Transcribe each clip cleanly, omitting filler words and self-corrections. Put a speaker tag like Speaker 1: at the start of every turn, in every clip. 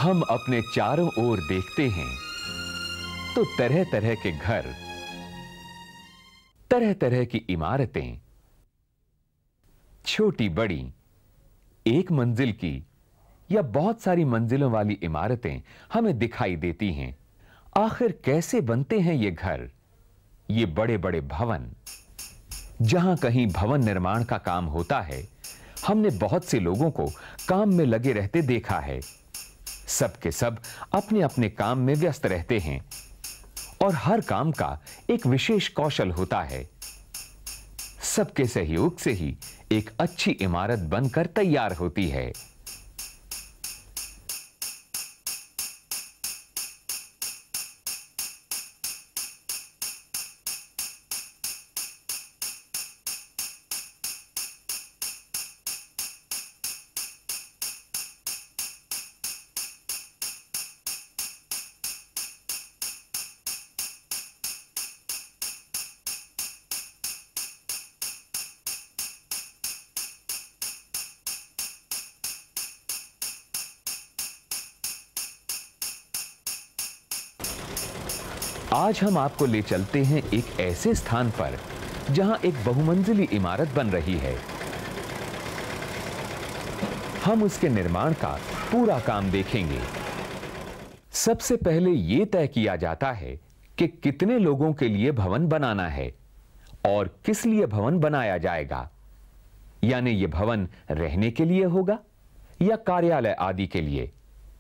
Speaker 1: हम अपने चारों ओर देखते हैं तो तरह तरह के घर, तरह तरह की इमारतें, छोटी बड़ी, एक मंजिल की या बहुत सारी मंजिलों वाली इमारतें हमें दिखाई देती हैं। आखिर कैसे बनते हैं ये घर, ये बड़े बड़े भवन? जहां कहीं भवन निर्माण का काम होता है, हमने बहुत से लोगों को काम में लगे रहते देखा है। सब के सब अपने अपने काम में व्यस्त रहते हैं और हर काम का एक विशेष कौशल होता है। सबके सहयोग से ही एक अच्छी इमारत बनकर तैयार होती है। आज हम आपको ले चलते हैं एक ऐसे स्थान पर जहां एक बहुमंजिली इमारत बन रही है। हम उसके निर्माण का पूरा काम देखेंगे। सबसे पहले यह तय किया जाता है कि कितने लोगों के लिए भवन बनाना है और किस लिए भवन बनाया जाएगा। यानी यह भवन रहने के लिए होगा या कार्यालय आदि के लिए।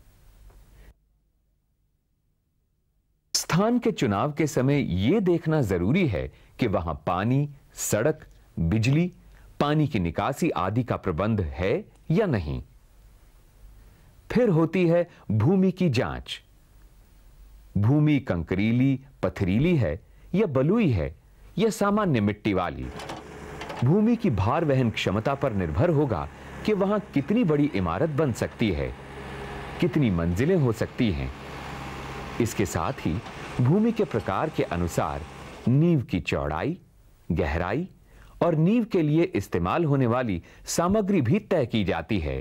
Speaker 1: स्थान के चुनाव के समय यह देखना जरूरी है कि वहां पानी, सड़क, बिजली, पानी की निकासी आदि का प्रबंध है या नहीं। फिर होती है भूमि की जांच। भूमि कंकरीली, पथरीली है या बलुई है या सामान्य मिट्टी वाली। भूमि की भार वहन क्षमता पर निर्भर होगा कि वहां कितनी बड़ी इमारत बन सकती है, कितनी मंजिलें हो सकती हैं। इसके साथ ही भूमि के प्रकार के अनुसार नींव की चौड़ाई, गहराई और नींव के लिए इस्तेमाल होने वाली सामग्री भी तय की जाती है।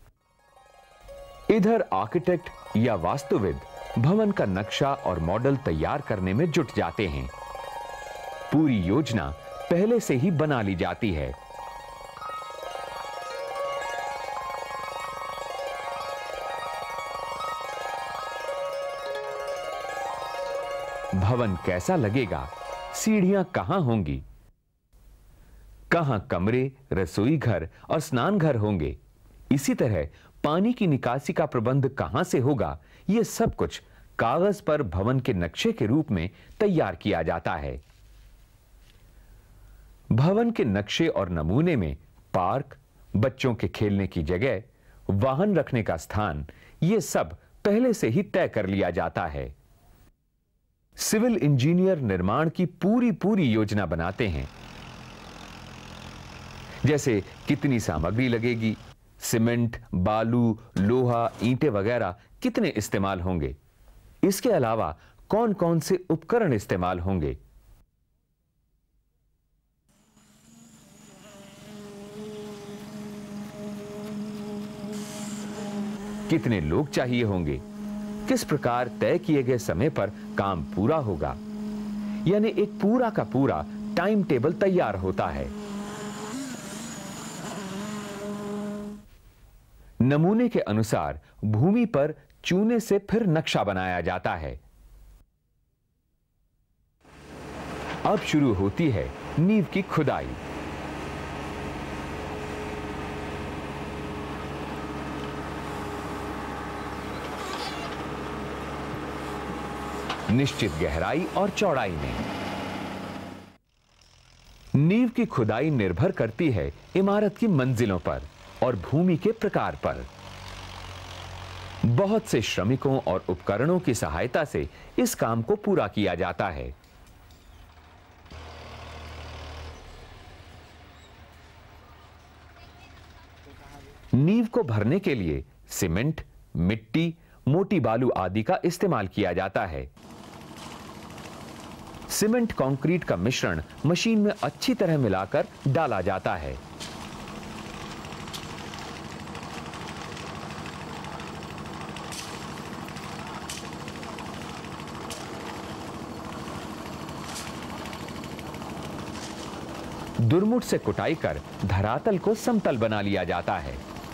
Speaker 1: इधर आर्किटेक्ट या वास्तुविद भवन का नक्शा और मॉडल तैयार करने में जुट जाते हैं। पूरी योजना पहले से ही बना ली जाती है। भवन कैसा लगेगा, सीढ़ियां कहां होंगी, कहां कमरे, रसोई घर और स्नान घर होंगे, इसी तरह पानी की निकासी का प्रबंध कहां से होगा, यह सब कुछ कागज पर भवन के नक्शे के रूप में तैयार किया जाता है। भवन के नक्शे और नमूने में पार्क, बच्चों के खेलने की जगह, वाहन रखने का स्थान, यह सब पहले से ही तय कर लिया जाता है। सिविल इंजीनियर निर्माण की पूरी योजना बनाते हैं। जैसे कितनी सामग्री लगेगी, सीमेंट, बालू, लोहा, ईंटें वगैरह कितने इस्तेमाल होंगे। इसके अलावा कौन कौन से उपकरण इस्तेमाल होंगे। कितने लोग चाहिए होंगे, किस प्रकार तय किए गए समय पर काम पूरा होगा। यानी एक पूरा का पूरा टाइम टेबल तैयार होता है। नमूने के अनुसार भूमि पर चूने से फिर नक्शा बनाया जाता है। अब शुरू होती है नींव की खुदाई। निश्चित गहराई और चौड़ाई में। नींव की खुदाई निर्भर करती है इमारत की मंजिलों पर और भूमि के प्रकार पर। बहुत से श्रमिकों और उपकरणों की सहायता से इस काम को पूरा किया जाता है। नींव को भरने के लिए सीमेंट, मिट्टी, मोटी बालू आदि का इस्तेमाल किया जाता है। सीमेंट कंक्रीट का मिश्रण मशीन में अच्छी तरह मिलाकर डाला जाता है। दुरमुठ से कुटाई कर धरातल को समतल बना लिया जाता है।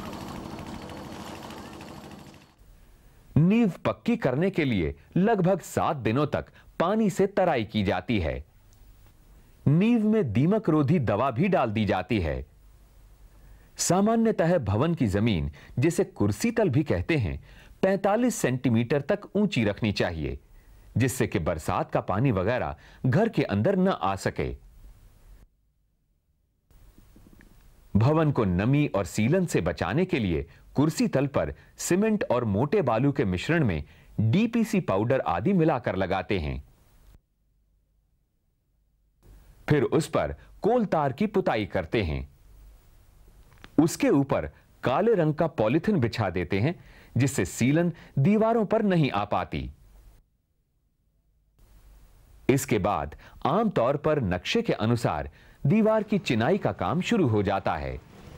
Speaker 1: नींव पक्की करने के लिए लगभग 7 दिनों तक पानी से तराई की जाती है। नींव में दीमक रोधी दवा भी डाल दी जाती है। सामान्यतः भवन की जमीन, जिसे कुर्सी तल भी कहते हैं, 45 सेंटीमीटर तक ऊंची रखनी चाहिए, जिससे कि बरसात का पानी वगैरह घर के अंदर न आ सके। भवन को नमी और सीलन से बचाने के लिए कुर्सी तल पर सीमेंट और मोटे बालू के मिश्रण में डीपीसी पाउडर आदि मिलाकर लगाते हैं। फिर उस पर कोल तार की पुताई करते हैं। उसके ऊपर काले रंग का पॉलिथीन बिछा देते हैं, जिससे सीलन दीवारों पर नहीं आ पाती। इसके बाद आमतौर पर नक्शे के अनुसार दीवार की चिनाई का काम शुरू हो जाता है।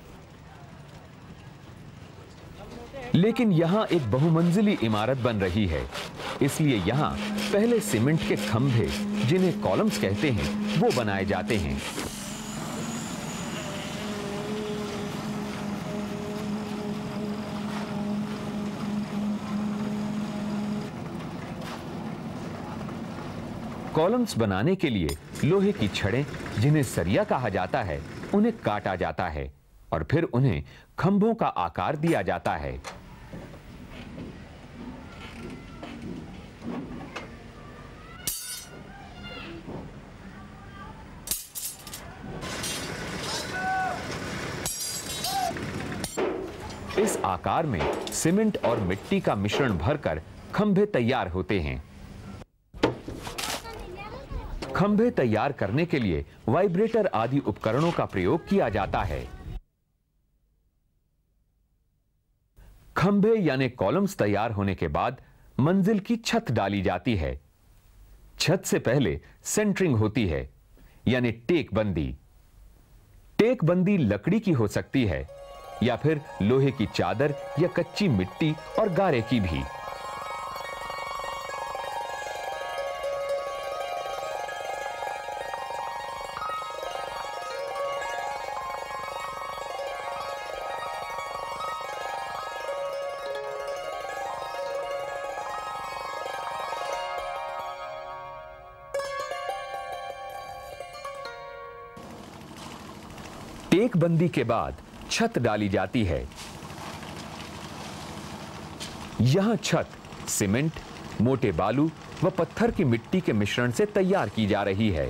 Speaker 1: लेकिन यहां एक बहुमंजिली इमारत बन रही है, इसलिए यहां पहले सीमेंट के खंभे, जिन्हें कॉलम्स कहते हैं, वो बनाए जाते हैं। कॉलम्स बनाने के लिए लोहे की छड़ें, जिन्हें सरिया कहा जाता है, उन्हें काटा जाता है और फिर उन्हें खंभों का आकार दिया जाता है। इस आकार में सीमेंट और मिट्टी का मिश्रण भरकर खंभे तैयार होते हैं। खंभे तैयार करने के लिए वाइब्रेटर आदि उपकरणों का प्रयोग किया जाता है। खंभे यानी कॉलम्स तैयार होने के बाद मंजिल की छत डाली जाती है। छत से पहले सेंटरिंग होती है, यानी टेकबंदी। टेकबंदी लकड़ी की हो सकती है या फिर लोहे की चादर या कच्ची मिट्टी और गारे की भी। टेकबंदी के बाद छत डाली जाती है। यहां छत सीमेंट, मोटे बालू व पत्थर की मिट्टी के मिश्रण से तैयार की जा रही है।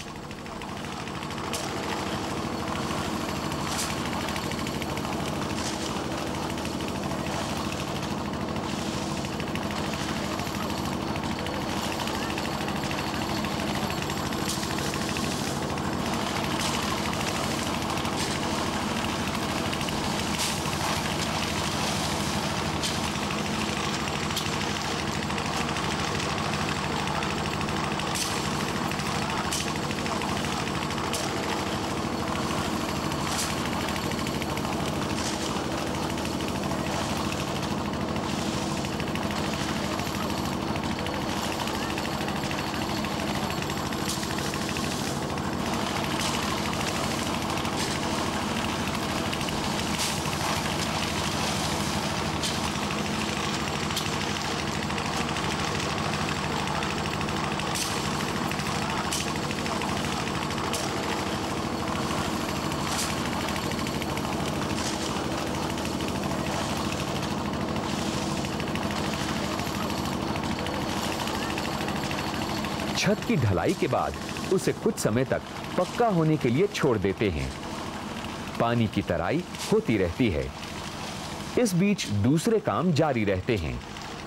Speaker 1: छत की ढलाई के बाद उसे कुछ समय तक पक्का होने के लिए छोड़ देते हैं। पानी की तराई होती रहती है। इस बीच दूसरे काम जारी रहते हैं।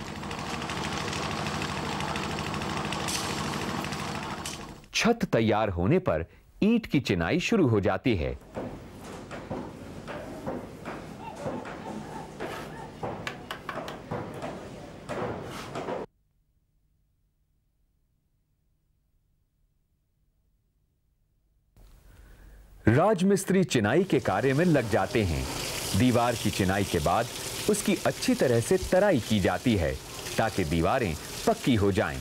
Speaker 1: छत तैयार होने पर ईंट की चिनाई शुरू हो जाती है। राजमिस्त्री चिनाई के कार्य में लग जाते हैं। दीवार की चिनाई के बाद उसकी अच्छी तरह से तराई की जाती है ताकि दीवारें पक्की हो जाएं।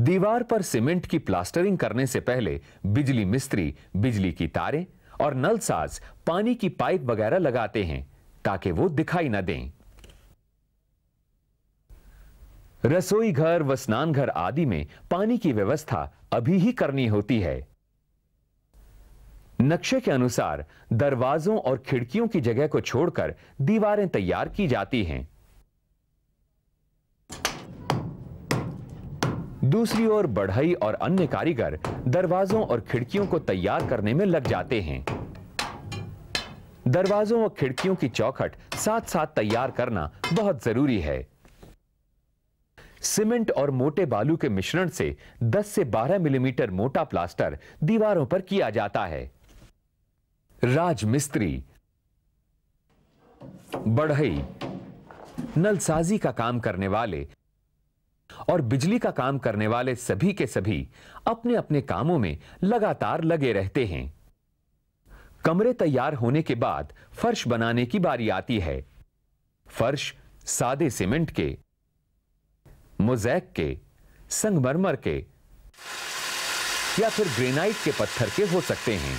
Speaker 1: दीवार पर सीमेंट की प्लास्टरिंग करने से पहले बिजली मिस्त्री बिजली की तारें और नलसाज पानी की पाइप वगैरह लगाते हैं ताकि वो दिखाई न दें। रसोई घर व स्नान घर आदि में पानी की व्यवस्था अभी ही करनी होती है। नक्शे के अनुसार दरवाजों और खिड़कियों की जगह को छोड़कर दीवारें तैयार की जाती हैं। दूसरी ओर बढ़ई और अन्य कारीगर दरवाजों और खिड़कियों को तैयार करने में लग जाते हैं। दरवाजों और खिड़कियों की चौखट साथ साथ तैयार करना बहुत जरूरी है। सीमेंट और मोटे बालू के मिश्रण से 10 से 12 मिलीमीटर मोटा प्लास्टर दीवारों पर किया जाता है। राजमिस्त्री, बढ़ई, नलसाजी का काम करने वाले और बिजली का काम करने वाले सभी के सभी अपने अपने कामों में लगातार लगे रहते हैं। कमरे तैयार होने के बाद फर्श बनाने की बारी आती है। फर्श सादे सीमेंट के, मोज़ैक के, संगमरमर के या फिर ग्रेनाइट के पत्थर के हो सकते हैं।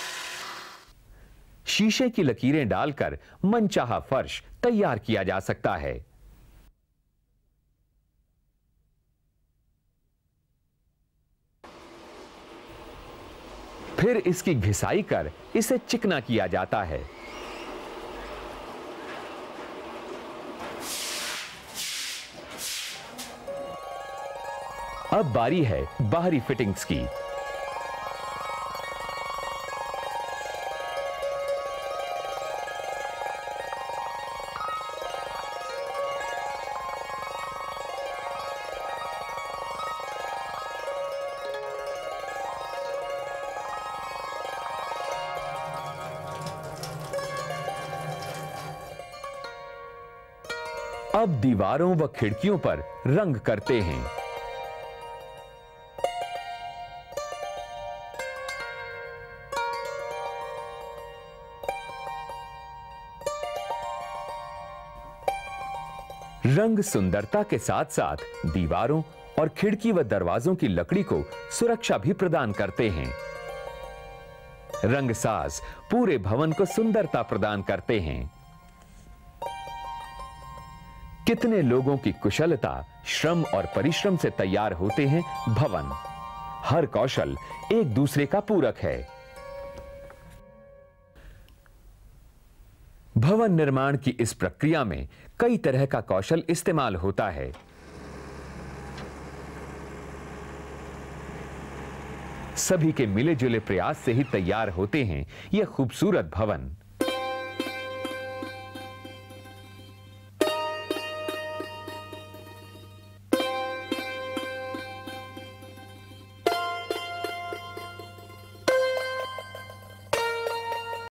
Speaker 1: शीशे की लकीरें डालकर मनचाहा फर्श तैयार किया जा सकता है। फिर इसकी घिसाई कर इसे चिकना किया जाता है। अब बारी है बाहरी फिटिंग्स की। अब दीवारों व खिड़कियों पर रंग करते हैं। रंग सुंदरता के साथ साथ दीवारों और खिड़की व दरवाजों की लकड़ी को सुरक्षा भी प्रदान करते हैं। रंगसाज पूरे भवन को सुंदरता प्रदान करते हैं। कितने लोगों की कुशलता, श्रम और परिश्रम से तैयार होते हैं भवन। हर कौशल एक दूसरे का पूरक है। भवन निर्माण की इस प्रक्रिया में कई तरह का कौशल इस्तेमाल होता है। सभी के मिले जुले प्रयास से ही तैयार होते हैं ये खूबसूरत भवन।